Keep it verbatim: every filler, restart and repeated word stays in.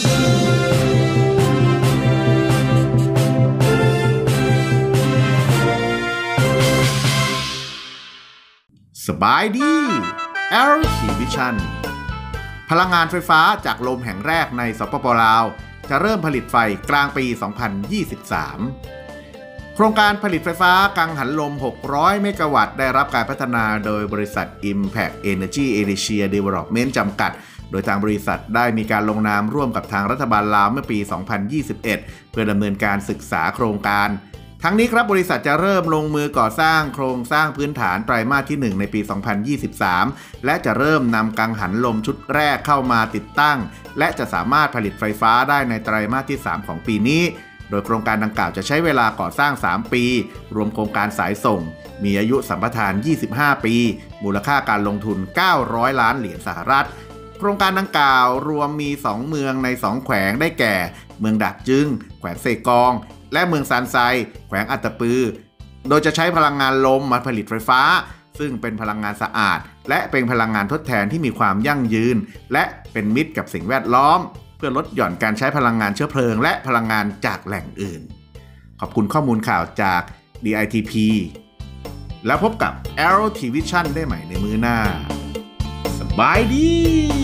สบายดี แอโร ที Vision พลังงานไฟฟ้าจากลมแห่งแรกในสปป.ลาวจะเริ่มผลิตไฟกลางปี สองพันยี่สิบสาม โครงการผลิตไฟฟ้ากังหันลม หกร้อย เมกะวัตต์ได้รับการพัฒนาโดยบริษัท Impact Energy Asia Development จำกัด โดยทางบริษัทได้มีการลงนามร่วมกับทางรัฐบาลลาวเมื่อปี สองพันยี่สิบเอ็ด เพื่อดำเนินการศึกษาโครงการทั้งนี้ครับบริษัทจะเริ่มลงมือก่อสร้างโครงสร้างพื้นฐานไตรมาสที่หนึ่งในปี สองพันยี่สิบสาม และจะเริ่มนำกังหันลมชุดแรกเข้ามาติดตั้งและจะสามารถผลิตไฟฟ้าได้ในไตรมาสที่สามของปีนี้โดยโครงการดังกล่าวจะใช้เวลาก่อสร้างสามปีรวมโครงการสายส่งมีอายุสัมปทานยี่สิบห้าปีมูลค่าการลงทุนเก้าร้อยล้านเหรียญสหรัฐโครงการดังกล่าวรวมมีสองเมืองในสองแขวงได้แก่เมืองดากจึงแขวงเซกองและเมืองซานไซแขวงอัตตปือโดยจะใช้พลังงานลมมาผลิตไฟฟ้าซึ่งเป็นพลังงานสะอาดและเป็นพลังงานทดแทนที่มีความยั่งยืนและเป็นมิตรกับสิ่งแวดล้อมเพื่อลดหย่อนการใช้พลังงานเชื้อเพลิงและพลังงานจากแหล่งอื่นขอบคุณข้อมูลข่าวจาก ดี ไอ ที พี แล้วพบกับ แอโร ที Vision ได้ใหม่ในมื้อหน้าสบายดี